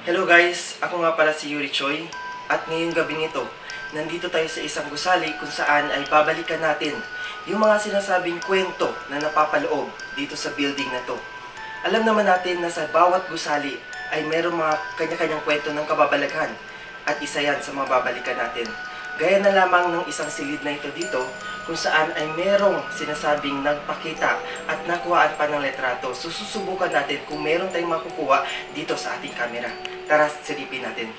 Hello guys, ako nga pala si Yuri Choi at ngayong gabi nito, nandito tayo sa isang gusali kung saan ay babalikan natin yung mga sinasabing kwento na napapaloob dito sa building na to. Alam naman natin na sa bawat gusali ay merong mga kanya-kanyang kwento ng kababalaghan at isa yan sa mga babalikan natin. Gaya na lamang ng isang silid na ito dito kung saan ay merong sinasabing nagpakita at nakuhaan pa ng letrato. So susubukan natin kung meron tayong makukuha dito sa ating camera. Tara, silipin natin.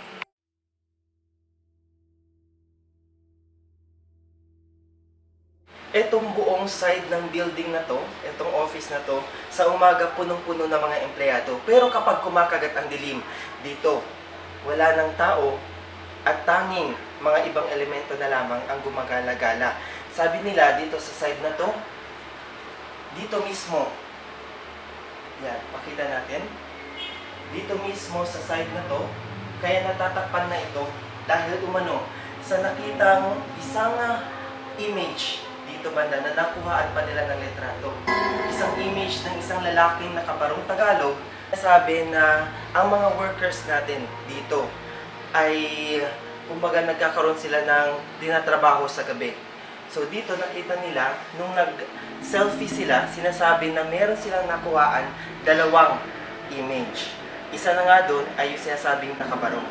Etong buong side ng building na to, etong office na to, sa umaga punong-puno ng mga empleyado. Pero kapag kumakagat ang dilim, dito wala ng tao at tanging mga ibang elemento na lamang ang gumagala-gala. Sabi nila dito sa side na to, dito mismo, yan, pakita natin, dito mismo sa side na to, kaya natatakpan na ito dahil umano sa nakitang isang image dito banda na nakuhaan pa nila ng letrato. Isang image ng isang lalaking nakabarong Tagalog. Sabi na ang mga workers natin dito ay kumbaga nagkakaroon sila ng dinatrabaho sa gabi. So dito nakita nila, nung nag-selfie sila, sinasabi na meron silang nakuhaan dalawang image. Isa na nga doon ay yung sinasabing nakabarong.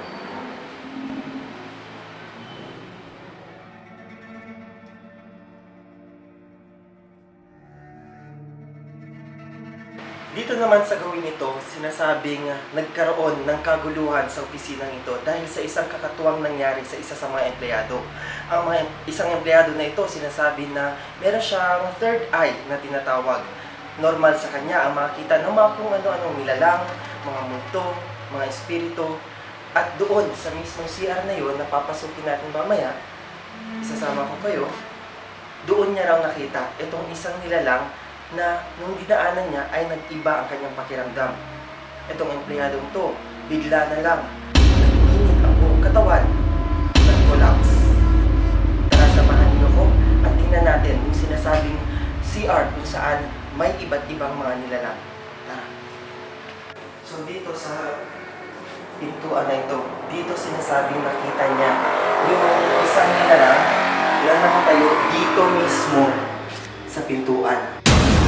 Dito naman sa gawin ito, sinasabing nagkaroon ng kaguluhan sa opisinang ito dahil sa isang kakatuwang nangyari sa isa sa mga empleyado. Isang empleyado na ito, sinasabi na meron siyang third eye na tinatawag. Normal sa kanya ang makita ng mga kung ano-anong nilalang, mga multo, mga espiritu. At doon sa mismong CR na yun, napapasukin natin mamaya, isasama ko kayo, doon niya raw nakita itong isang nilalang na nung dinaanan niya ay nag-iba ang kanyang pakiramdam. Itong empleyadong to, bigla na lang, nag-init ang buong katawan, nag-collapse. Tara, samahan niyo ko at tingnan natin yung sinasabing CR kung saan may iba't ibang mga nilalang. Tara. So dito sa pintuan na ito, dito sinasabing nakita niya yung isang nilalang na nakatayo dito mismo sa pintuan.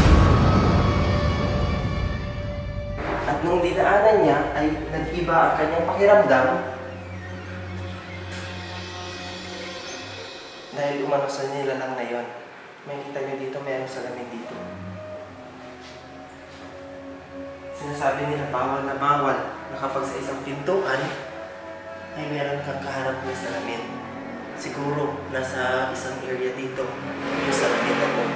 At nung dinaanan niya ay nag-iba ang kanyang pakiramdam dahil umano sa nilalang na yon. Makikita niyo dito, mayroong salamin dito. Sinasabi nila bawal na bawal na kapag sa isang pintuan ay meron kang kaharap na salamin. Siguro nasa isang area dito yung salamin na po.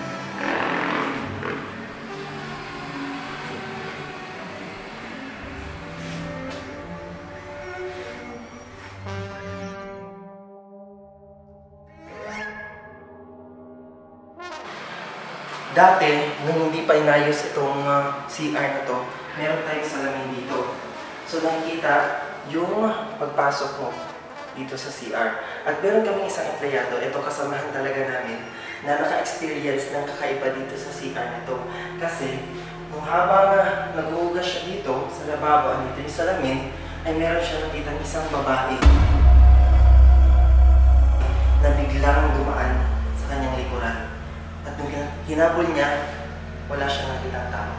Dati, nung hindi pa inayos itong CR na to, meron tayong salamin dito. So nakikita yung pagpasok mo dito sa CR. At meron kaming isang empleyado, ito kasamahan talaga namin, na naka-experience ng kakaiba dito sa CR na to. Kasi, nung habang nag-uugas siya dito, sa lababo, dito yung salamin, ay meron siya nakitang isang babae na biglang dumaan sa kanyang likuran. At nung hinabol niya, wala siyang nakitang tao.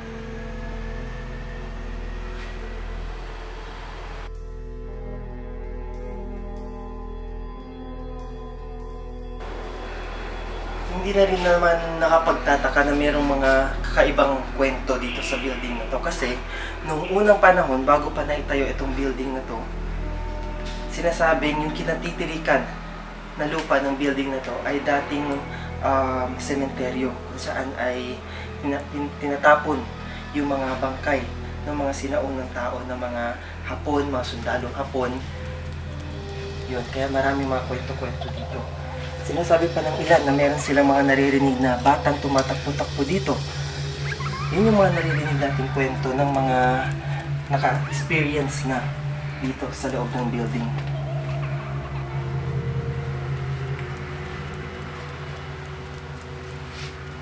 Hindi na rin naman nakapagtataka na mayroong mga kakaibang kwento dito sa building na to. Kasi, nung unang panahon, bago pa naitayo itong building na to, sinasabing yung kinatitirikan na lupa ng building na to ay dating sementeryo kung saan ay tinatapon yung mga bangkay ng mga sinaunang tao, ng mga Hapon, mga sundalong Hapon. Yun, kaya marami mga kwento-kwento dito. Sinasabi pa ng ilan na meron silang mga naririnig na batang tumatakbo-takbo dito. Yun yung mga naririnig nating kwento ng mga naka-experience na dito sa loob ng building.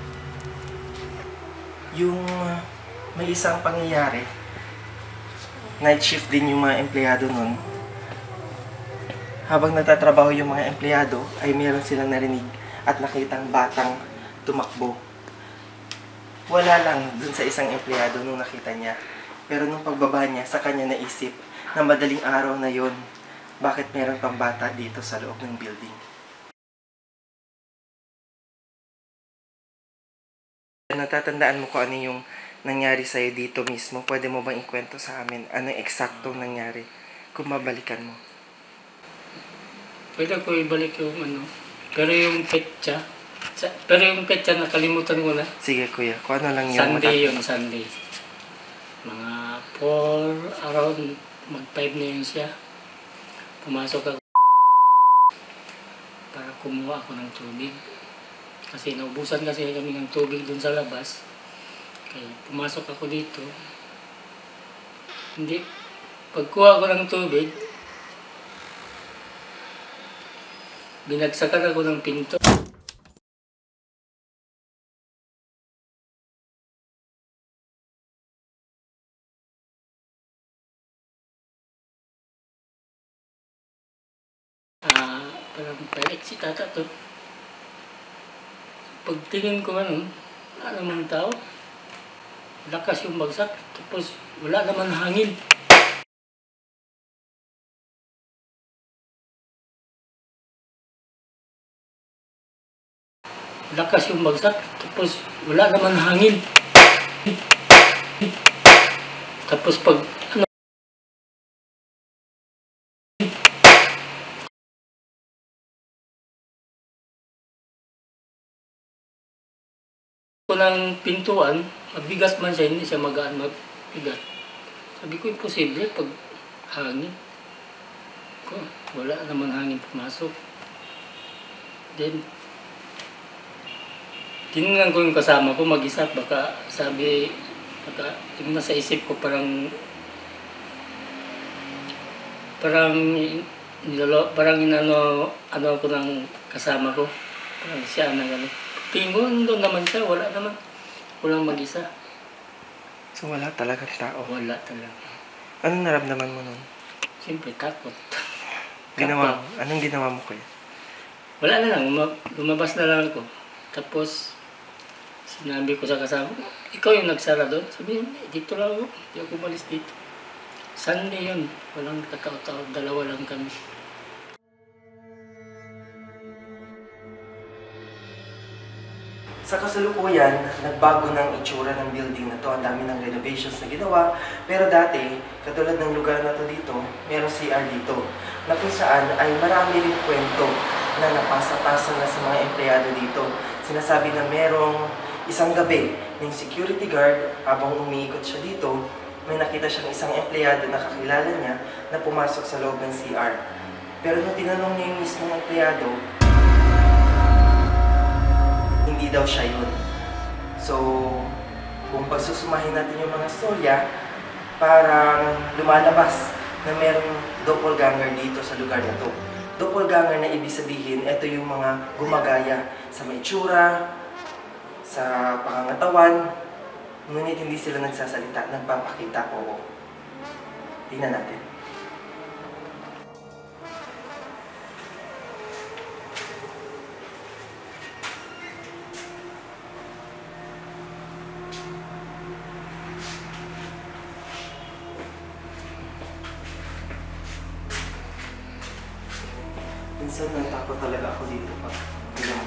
Yung may isang pangyayari night shift din yung mga empleyado nun. Habang nagtatrabaho yung mga empleyado, ay meron silang narinig at nakitang batang tumakbo. Wala lang dun sa isang empleyado nung nakita niya. Pero nung pagbaba niya, sa kanya naisip na madaling araw na yon, bakit meron pang bata dito sa loob ng building. Natatandaan mo kung ano yung nangyari sa'yo dito mismo? Pwede mo bang ikwento sa amin ano yung eksaktong nangyari kung mabalikan mo? Pwede ko ibalik yung ano. Pero yung petsa nakalimutan ko na. Sige kuya, kung ano lang yung Sunday yun, Sunday. Mga 4 around, mag-5 na yun siya. Pumasok ako para kumuha ako ng tubig. Kasi naubusan kasi kami ng tubig dun sa labas. Kaya pumasok ako dito. Hindi, pagkuha ko ng tubig, binagsakan ako ng pinto. Parang palit si tata to. Pagtingin ko wala namang tao. Lakas yung bagsak, tapos wala naman hangin. Lakas yung bagsak, tapos wala naman hangin. Tapos pag ko ng pintuan, mabigas man siya, hindi siya magaan magbigat. Sabi ko, imposible pag hangin. Wala naman hangin pumasok. Then, tinignan ko yung kasama ko mag-isa, baka yung nasa isip ko parang inano ko ng kasama ko. Parang siya na gano'n. Tingin ko, doon naman siya, wala naman. Walang mag-isa. So wala talagang tao? Wala talaga. Anong naramdaman mo nun? Siyempre, takot. Anong ginawa mo kuya? Wala na lang, lumabas na lang ako. Tapos, sinabi ko sa kasama ko, ikaw yung nagsara doon? Sabi niya, dito lang ako. Hindi ako umalis dito. Sunday yun. Walang katao-tao. 2 lang kami. Sa kasalukuyan, nagbago ng itsura ng building na to. Ang dami ng renovations na ginawa. Pero dati, katulad ng lugar na to dito, merong CR dito. Na kung saan ay marami rin kwento na napasa-pasa na sa mga empleyado dito. Sinasabi na merong isang gabi ng security guard habang umiikot siya dito, may nakita siyang isang empleyado na kakilala niya na pumasok sa loob ng CR. Pero nung tinanong niya yung mismong empleyado, hindi daw siya yun. So, kung pagsusumahin natin yung mga storya, parang lumalabas na merong doppelganger dito sa lugar na to. Doppelganger na ibig sabihin, ito yung mga gumagaya sa maitsura, sa pangangatawan, ngunit hindi sila nagsasalita, nagpapakita, oo. Tingnan natin. Minsan natakot talaga ako dito pag bilang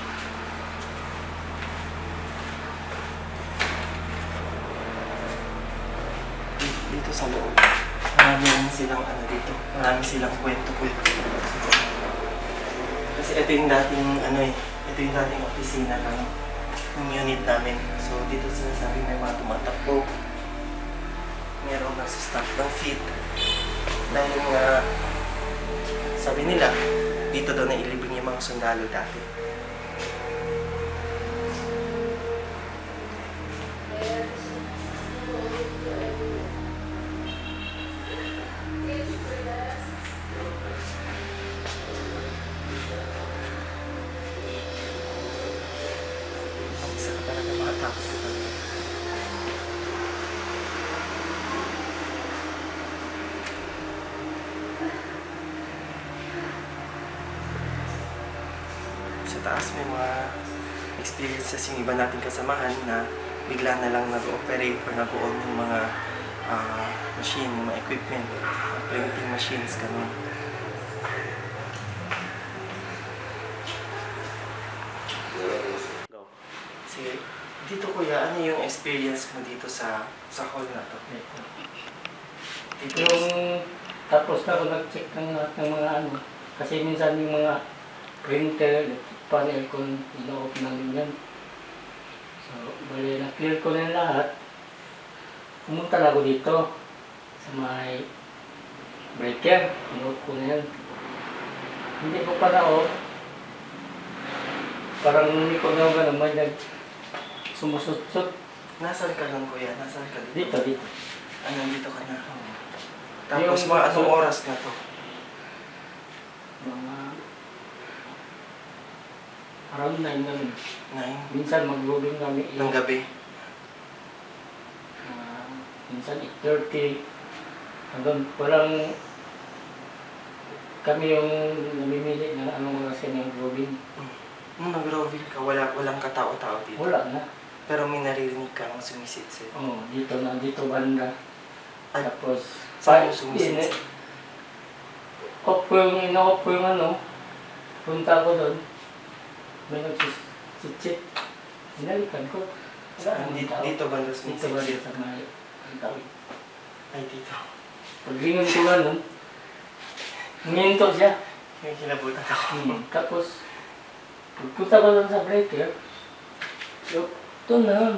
dito sa loob. Marami silang dito. Marami silang kwento-kwento. Kasi ito yung dating ito yung dating opisina ng unit namin. So dito sinasabi may mga tumatakbo. Merong nasa-staff ng feet. Dahil nga sabi nila, dito daw nailibing yung mga sundalo dati. Ang isa ka talaga makatakot ko talaga. sa taas may mga experiences yung iba nating kasamahan na bigla na lang nag-operate or nag-on yung mga machine, yung mga equipment, printing machines, ganun. Go. Sige, dito kuya, ano yung experience mo dito sa hall na to? Dito Yung tapos na ako nag-check ng lahat ng mga ano. Kasi minsan yung mga printer, panel ko, ino-off namin yan. So, bali, na-clear ko na yung lahat. Pumunta na ako dito sa may breaker. Ino-off ko na yan. Hindi ko pa na-off. Parang hindi ko na gano'n, may nag-sumusut-sut. Nasaan ka lang kuya? Nasaan ka dito? Dito. Ah, nandito ka na. Tapos mga anong oras na to? Mga around 9 na rin. 9 Minsan mag-loading kami ng gabi. Minsan 8:30. Hanggang walang kami yung namimili na anong oras yan yung loading. Nung nag-roving ka, walang katao-tao dito? Wala na. Pero may naririnig kang sumisit-sit. Oo, dito banda. Ay, Tapos, saan yung sumisit-sit? off ko yung ino-off ko yung ano. Punta ko doon. May nagsisit-sit. Hinalikan ko. Saan? Dito banda Dito ba sumisit-sit? sa may tawid. Ay, dito. Paglingon ko nga nun, huminto siya. May kilabutan ako. Tapos, pagpunta ko doon sa breaker, ito na.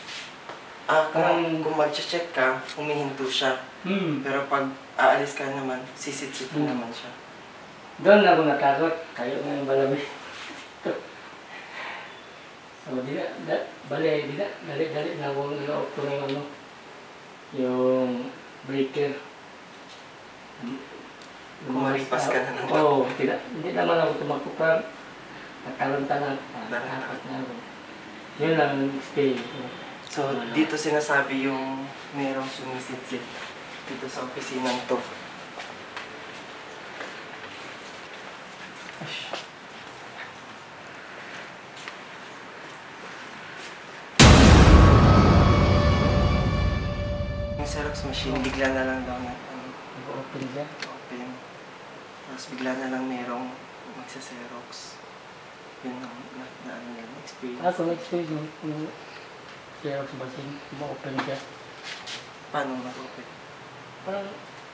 Kung mag-check ka, humihinto siya. Pero pag aalis ka naman, sisit-sit naman siya. Doon ako natakot. Kayo nga yung balami. So, dali na akong ino-off ko na yung ano, yung breaker. Kumaripas ka na naman. Oo, hindi naman ako tumakbo pa. Nagtalon-talon. Nakakot na ako. Yun lang ang stay. So, dito sinasabi yung merong sumisit-sit dito sa opisinang to. Yung Xerox machine, bigla na lang daw na Nag-open siya. open. Tapos bigla na lang merong magsa-Xerox. Yun ang experience. Ako na-experience yung Xerox machine. Ma-open siya. Paano mag-open? Parang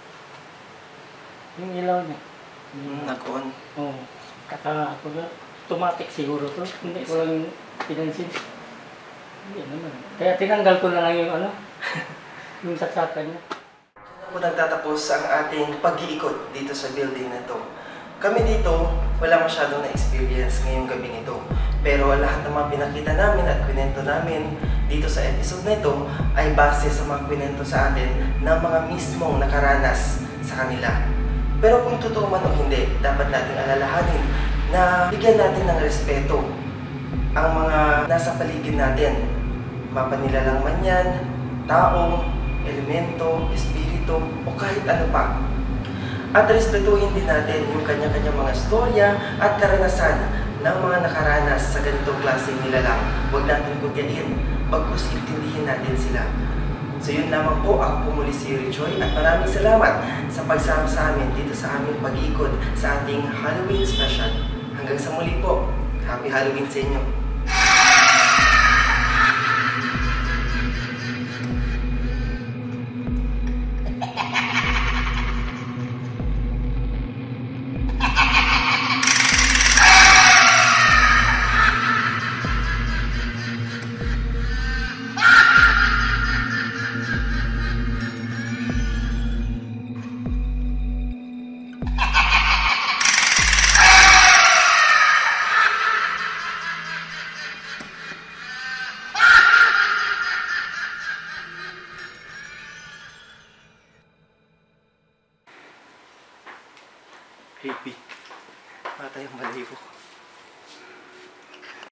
yung ilaw niya. Nag-on. Oo. Kaka ako na. Automatic siguro to. Hindi ko lang pinansin. Hindi naman. Kaya tinanggal ko na lang yung ano. Yung saksakan niya. Kung nagtatapos ang ating pag-iikot dito sa building na to, kami dito wala masyadong na-experience ngayong gabi nito. Pero lahat ng mga pinakita namin at kwento namin dito sa episode na ito ay base sa mga kwento sa atin ng mga mismong nakaranas sa kanila. Pero kung totoo man o hindi, dapat natin alalahanin na bigyan natin ng respeto ang mga nasa paligid natin. Mapanilalang man yan, tao, elemento, espiritu, o kahit ano pa. At respetuhin din natin yung kanya-kanyang mga storya at karanasan ng mga nakaranas sa ganitong klaseng nilalang. Huwag natin kutyain, bagkus intindihin natin sila. So yun lamang po, ako po muli si Yuri Joy at maraming salamat sa pagsama sa amin dito sa aming pag-iikot sa ating Halloween special. Hanggang sa muli po, Happy Halloween sa inyo! Creepy. Bata yung balahibo.